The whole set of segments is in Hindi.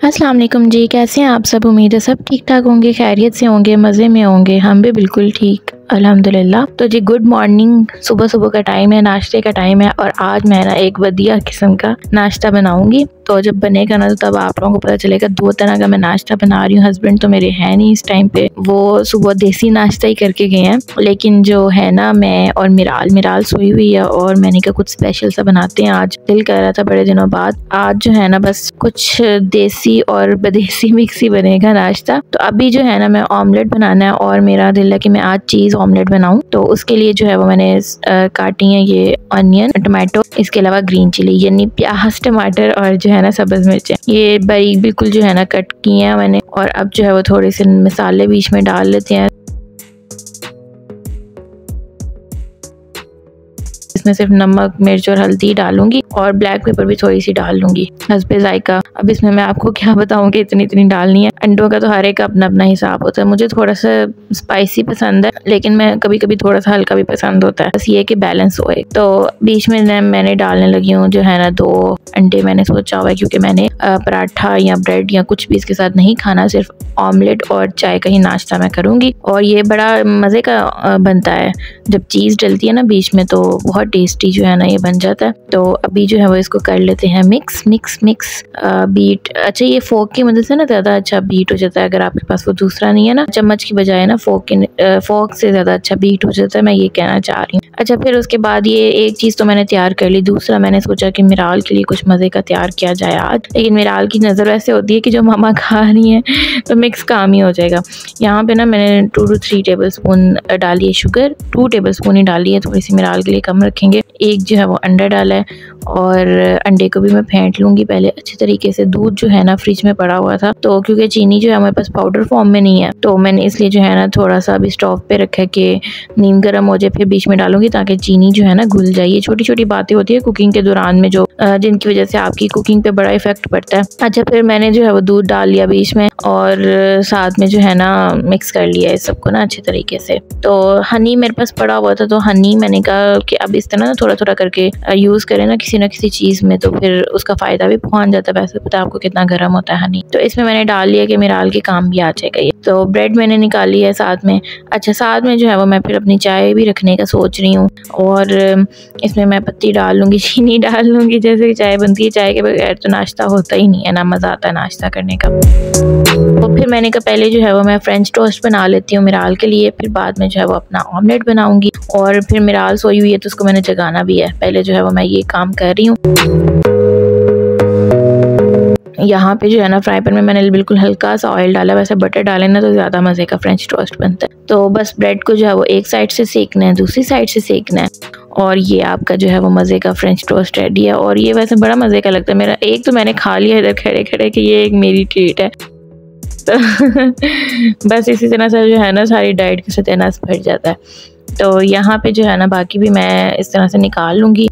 अस्सलाम वालेकुम जी, कैसे हैं आप सब? उम्मीद है सब ठीक-ठाक होंगे, खैरियत से होंगे, मज़े में होंगे। हम भी बिल्कुल ठीक अल्हम्दुलिल्लाह। तो जी गुड मॉर्निंग, सुबह-सुबह का टाइम है, नाश्ते का टाइम है और आज मैं ना एक वधिया किस्म का नाश्ता बनाऊँगी। तो जब बनेगा ना तो तब आप लोगों को पता चलेगा। 2 तरह का मैं नाश्ता बना रही हूँ। हस्बैंड तो मेरे हैं नहीं इस टाइम पे, वो सुबह देसी नाश्ता ही करके गए हैं। लेकिन जो है ना मैं और मिराल सोई हुई है और मैंने कहा कुछ स्पेशल सा बनाते हैं आज। दिल कर रहा था बड़े दिनों बाद। आज जो है ना बस कुछ देसी और बदेसी मिक्स ही बनेगा नाश्ता। तो अभी जो है ना मैं ऑमलेट बनाना है और मेरा दिल है कि मैं आज चीज़ ऑमलेट बनाऊं। तो उसके लिए जो है वो मैंने काटी है ये ऑनियन, टमाटो, इसके अलावा ग्रीन चिली यानी प्याज, टमाटर और जो है ना सब्ज़ मिर्चें, ये बारीक बिल्कुल जो है ना कट की हैं मैंने। और अब जो है वो थोड़े से मसाले बीच में डाल लेते हैं। इसमें सिर्फ नमक, मिर्च और हल्दी डालूंगी और ब्लैक पेपर भी थोड़ी सी डाल लूंगी हस्बे जायका। अब इसमें मैं आपको क्या बताऊं कि इतनी डालनी है। अंडों का तो हर एक अपना अपना हिसाब होता है। मुझे थोड़ा सा स्पाइसी पसंद है, लेकिन मैं कभी कभी थोड़ा सा हल्का भी पसंद होता है। बस ये कि बैलेंस होए। तो बीच में मैंने डालने लगी हूँ जो है ना 2 अंडे मैंने सोचा हुआ है, क्योंकि मैंने पराठा या ब्रेड या कुछ भी इसके साथ नहीं खाना, सिर्फ ऑमलेट और चाय का ही नाश्ता मैं करूँगी। और ये बड़ा मज़े का बनता है जब चीज़ डलती है ना बीच में, तो बहुत टेस्टी जो है ना ये बन जाता है। तो अभी जो है वो इसको कर लेते हैं मिक्स बीट। अच्छा, ये फोक की मदद से ना ज़्यादा अच्छा बीट हो जाता है। अगर आपके पास वो दूसरा नहीं है ना, चम्मच की बजाय ना फोक से ज़्यादा अच्छा बीट हो जाता है, मैं ये कहना चाह रही हूँ। अच्छा, फिर उसके बाद ये एक चीज़ तो मैंने तैयार कर ली। दूसरा मैंने सोचा कि मिराल के लिए कुछ मज़े का तैयार किया जाए आज, लेकिन मिराल की नज़र ऐसे होती है कि जो मामा खा रही है तो मिक्स काम ही हो जाएगा। यहाँ पे ना मैंने 2 to 3 टेबल स्पून डाली है शुगर, 2 टेबल स्पून ही डाली है, थोड़ी सी मिराल के लिए कम रखेंगे। एक जो है वो अंडा डाला है और अंडे को भी मैं फेंट लूँगी पहले अच्छे तरीके से। दूध जो है ना फ्रिज में पड़ा हुआ था, तो क्योंकि चीनी जो है हमारे पास पाउडर फॉर्म में नहीं है, तो मैंने इसलिए जो है ना थोड़ा सा अभी स्टोव पे रखा है कि नीम गर्म हो जाए, फिर बीच में डालूंगी ताकि चीनी जो है ना घुल जाए। ये छोटी छोटी बातें होती है कुकिंग के दौरान में जो जिनकी वजह से आपकी कुकिंग पे बड़ा इफेक्ट पड़ता है। अच्छा, फिर मैंने जो है वो दूध डाल लिया बीच में और साथ में जो है ना मिक्स कर लिया इस सबको ना अच्छे तरीके से। तो हनी मेरे पास पड़ा हुआ था, तो हनी मैंने कहा कि अब इस तरह ना थोड़ा थोड़ा करके यूज़ करें ना किसी चीज़ में, तो फिर उसका फ़ायदा भी पहुंच जाता है। वैसे पता है आपको कितना गर्म होता है हनी। तो इसमें मैंने डाल लिया कि मिराल के काम भी आ जाएगा ये। तो ब्रेड मैंने निकाली है साथ में। अच्छा, साथ में जो है वो मैं फिर अपनी चाय भी रखने का सोच रही हूँ और इसमें मैं पत्ती डाल लूँगी, चीनी डाल लूँगी, जैसे कि चाय बनती है। चाय के बगैर तो नाश्ता होता ही नहीं है ना, मज़ा आता है नाश्ता करने का। तो फिर मैंने कहा पहले जो है वो मैं फ्रेंच टोस्ट बना लेती हूँ मिराल के लिए, फिर बाद में जो है वो अपना ऑमलेट बनाऊंगी। और फिर मिराल सोई हुई है तो उसको मैंने जगाना भी है। पहले जो है वो मैं ये काम कर रही हूँ। यहाँ पे जो है ना फ्राई पैन में मैंने बिल्कुल हल्का सा ऑयल डाला। वैसे बटर डालें ना तो ज़्यादा मज़े का फ्रेंच टोस्ट बनता है। तो बस ब्रेड को जो है वो एक साइड से सेकना है, दूसरी साइड से सेकना है, और ये आपका जो है वो मज़े का फ्रेंच टोस्ट रेडी है। और ये वैसे बड़ा मज़े का लगता है। मेरा एक तो मैंने खा लिया इधर खड़े खड़े कि ये एक मेरी ट्रीट है। तो बस इसी तरह से जो है ना सारी डाइट का सत्यानाश भर जाता है। तो यहाँ पे जो है ना बाकी भी मैं इस तरह से निकाल लूँगी।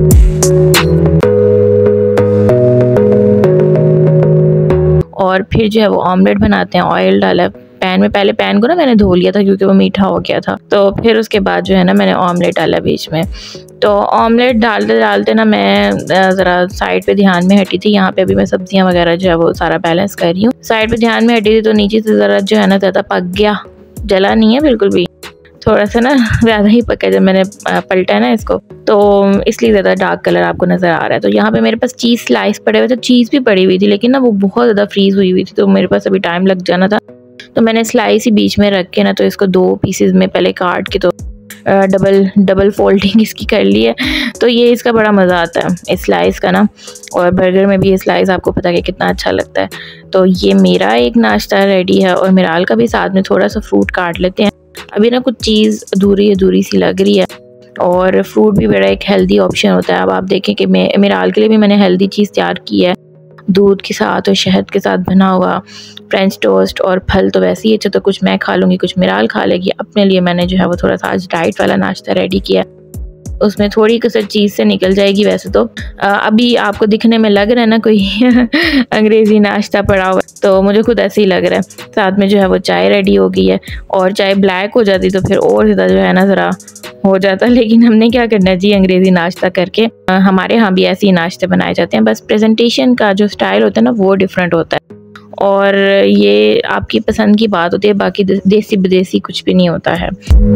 और फिर जो है वो ऑमलेट बनाते हैं। ऑयल डाला पैन में, पहले पैन को ना मैंने धो लिया था क्योंकि वो मीठा हो गया था। तो फिर उसके बाद जो है ना मैंने ऑमलेट डाला बीच में। तो ऑमलेट डालते डालते ना मैं ज़रा साइड पे ध्यान में हटी थी। यहाँ पे अभी मैं सब्जियाँ वगैरह जो है वो सारा बैलेंस कर रही हूँ। साइड पे ध्यान में हटी थी तो नीचे से ज़रा जो है ना ज़्यादा पक गया, जला नहीं है बिल्कुल भी, थोड़ा सा ना ज़्यादा ही पका जब मैंने पलटा है ना इसको, तो इसलिए ज़्यादा डार्क कलर आपको नज़र आ रहा है। तो यहाँ पे मेरे पास चीज़ स्लाइस पड़े हुए थे, चीज़ भी पड़ी हुई थी, लेकिन ना वो बहुत ज़्यादा फ्रीज़ हुई थी, तो मेरे पास अभी टाइम लग जाना था। तो मैंने स्लाइस ही बीच में रख के ना तो इसको 2 पीसेज में पहले काट के तो डबल फोल्डिंग इसकी कर ली है। तो ये इसका बड़ा मज़ा आता है इस स्लाइस का ना, और बर्गर में भी ये स्लाइस आपको पता है कितना अच्छा लगता है। तो ये मेरा एक नाश्ता रेडी है और मिराल का भी साथ में थोड़ा सा फ्रूट काट लेते हैं। अभी ना कुछ चीज़ अधूरी सी लग रही है और फ्रूट भी बड़ा एक हेल्दी ऑप्शन होता है। अब आप देखें कि मिराल के लिए भी मैंने हेल्दी चीज़ तैयार की है, दूध के साथ और शहद के साथ बना हुआ फ्रेंच टोस्ट। और फल तो वैसे ही अच्छा, तो कुछ मैं खा लूँगी, कुछ मिराल खा लेगी। अपने लिए मैंने जो है वो थोड़ा सा आज डाइट वाला नाश्ता रेडी किया, उसमें थोड़ी कसर चीज़ से निकल जाएगी। वैसे तो अभी आपको दिखने में लग रहा है ना कोई अंग्रेज़ी नाश्ता पड़ा हुआ, तो मुझे खुद ऐसे ही लग रहा है। साथ में जो है वो चाय रेडी हो गई है, और चाय ब्लैक हो जाती तो फिर और ज़्यादा जो है ना ज़रा हो जाता, लेकिन हमने क्या करना है जी, अंग्रेज़ी नाश्ता करके। हमारे यहाँ भी ऐसे ही नाश्ते बनाए जाते हैं, बस प्रेजेंटेशन का जो स्टाइल होता है ना वो डिफरेंट होता है। और ये आपकी पसंद की बात होती है, बाकी देसी विदेशी कुछ भी नहीं होता है।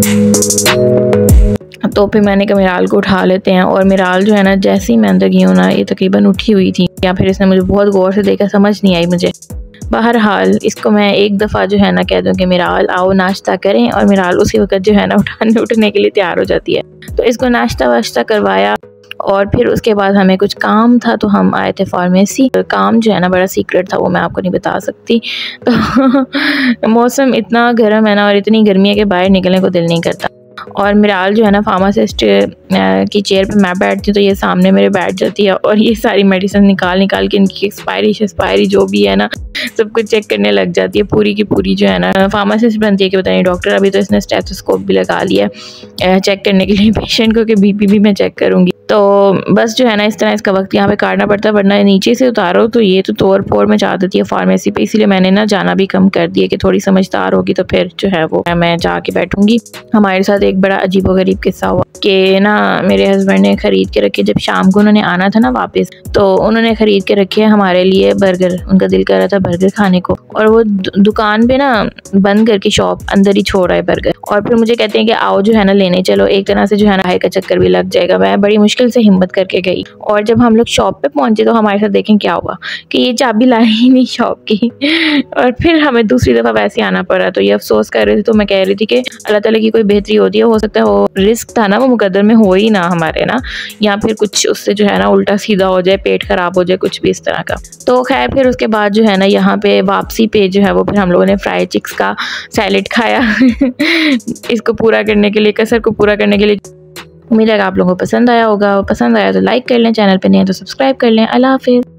तो फिर मैंने कहा मिराल को उठा लेते हैं, और मिराल जो है ना जैसे ही मैं अंदर गई हूँ ना ये तकरीबन उठी हुई थी, या फिर इसने मुझे बहुत गौर से देखा, समझ नहीं आई मुझे। बहरहाल इसको मैं एक दफ़ा जो है ना कह दूँ कि मिराल आओ नाश्ता करें, और मिराल उसी वक्त जो है ना उठने के लिए तैयार हो जाती है। तो इसको नाश्ता वाश्ता करवाया, और फिर उसके बाद हमें कुछ काम था तो हम आए थे फार्मेसी। काम जो है ना बड़ा सीक्रेट था, वो मैं आपको नहीं बता सकती। तो मौसम इतना गर्म है ना, और इतनी गर्मी है कि बाहर निकलने को दिल नहीं करता। और मिराल जो है ना फार्मासिस्ट की चेयर पे मैं बैठती हूँ, तो ये सामने मेरे बैठ जाती है, और ये सारी मेडिसिन निकाल के इनकी एक्सपायरी जो भी है ना सब कुछ चेक करने लग जाती है, पूरी की पूरी जो है ना फार्मासिस्ट बनती है कि पता नहीं डॉक्टर। अभी तो इसने स्टेथोस्कोप भी लगा लिया चेक करने के लिए पेशेंट को, कि बीपी भी मैं चेक करूँगी। तो बस जो है ना इस तरह इसका वक्त यहाँ पे काटना पड़ता है, वरना नीचे से उतारो तो ये तो तोड़ फोड़ में चाह देती है फार्मेसी पे। इसीलिए मैंने ना जाना भी कम कर दिया कि थोड़ी समझदार होगी तो फिर जो है वो मैं जाके बैठूंगी। हमारे साथ एक बड़ा अजीबोगरीब किस्सा हुआ कि ना मेरे हस्बैंड ने खरीद के रखे, जब शाम को उन्होंने आना था ना वापस, तो उन्होंने खरीद के रखे हमारे लिए बर्गर। उनका दिल कर रहा था बर्गर खाने को, और वो दुकान पे ना बंद करके शॉप अंदर ही छोड़ रहा है बर्गर। और फिर मुझे कहते हैं कि आओ जो है ना लेने चलो। एक तरह से जो है ना भाई का चक्कर भी लग जाएगा। मैं बड़ी मुश्किल से हिम्मत करके गई, और जब हम लोग शॉप पे पहुंचे तो हमारे साथ देखें क्या हुआ कि ये चाबी लाई ही नहीं शॉप की। और फिर हमें दूसरी दफ़ा वैसे आना पड़ा। तो ये अफसोस कर रही थी, तो मैं कह रही थी कि अल्लाह ताला की कोई बेहतरी होती है, हो सकता है वो रिस्क था ना वो मुकद्दर में हो ही ना हमारे ना, या फिर कुछ उससे जो है ना उल्टा सीधा हो जाए, पेट खराब हो जाए, कुछ भी इस तरह का। तो खैर फिर उसके बाद जो है ना यहाँ पे वापसी पे जो है वो फिर हम लोगों ने फ्राइड चिक्स का सैलेड खाया इसको पूरा करने के लिए, कसर को पूरा करने के लिए। उम्मीद है कि आप लोगों को पसंद आया होगा। पसंद आया तो लाइक कर लें, चैनल पे नहीं है तो सब्सक्राइब कर लें। अल्लाह हाफिज़।